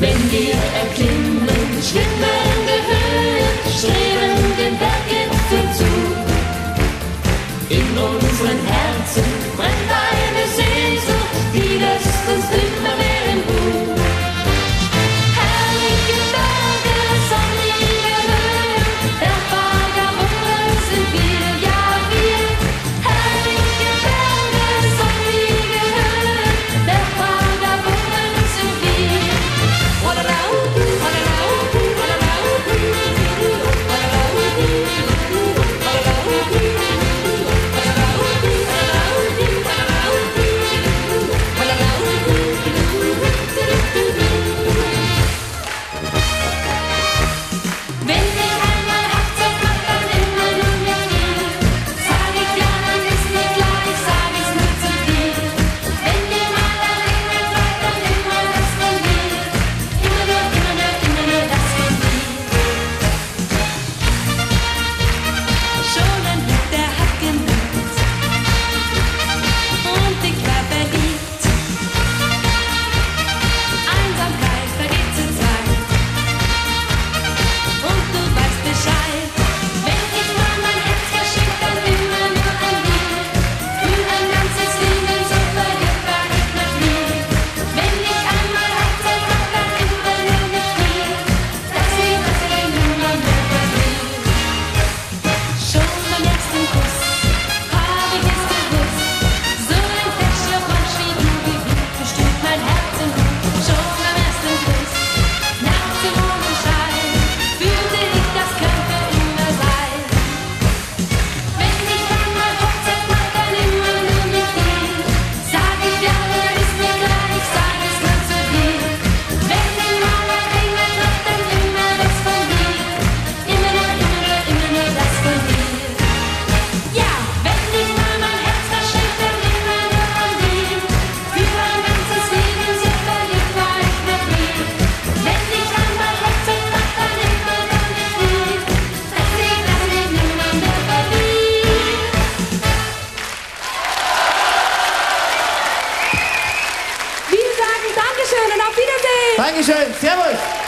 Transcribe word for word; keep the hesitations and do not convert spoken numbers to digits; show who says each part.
Speaker 1: Wenn wir erklimmen, schwimmende Höhen, streben den Berggipfel zu. In unseren Herzen brennt eine Sehnsucht, die lässt uns immer mehr in Ruhe. Herrliche Berge, sonnige Höhen, der Vagabunden sind wir, ja wir. Herrliche Berge, sonnige Höhen, der Vagabunden sind wir. Walalau, walalau, walalau, walalau,
Speaker 2: Dankeschön und auf Wiedersehen!
Speaker 3: Dankeschön, servus!